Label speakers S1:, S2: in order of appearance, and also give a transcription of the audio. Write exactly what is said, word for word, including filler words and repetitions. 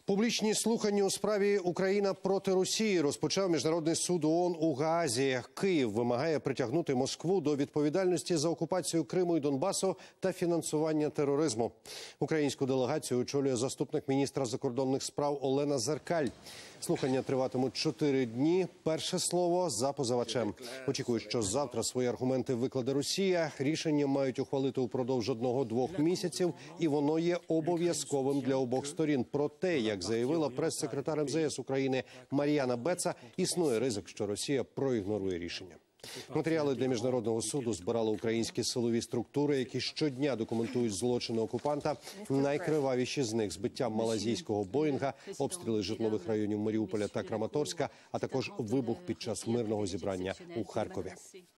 S1: Публічні слухання у справі «Україна проти Росії» розпочав Міжнародний суд ООН у Гаазі. Київ вимагає притягнути Москву до відповідальності за окупацію Криму і Донбасу та фінансування тероризму. Українську делегацію очолює заступник міністра закордонних справ Олена Зеркаль. Слухання триватимуть чотири дні. Перше слово за позивачем. Очікують, що завтра свої аргументи викладе Росія. Рішення мають ухвалити упродовж одного-двох місяців, і воно є обов'язковим для обох сторін. Проте, як заявила прес-секретар ем зе ес України Мар'яна Беца, існує ризик, що Росія проігнорує рішення. Матеріали для Міжнародного суду збирали українські силові структури, які щодня документують злочини окупанта. Найкривавіші з них – збиття малазійського Боїнга, обстріли житлових районів Маріуполя та Краматорська, а також вибух під час мирного зібрання у Харкові.